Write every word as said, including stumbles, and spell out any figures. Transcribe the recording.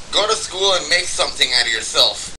Go to school and make something out of yourself.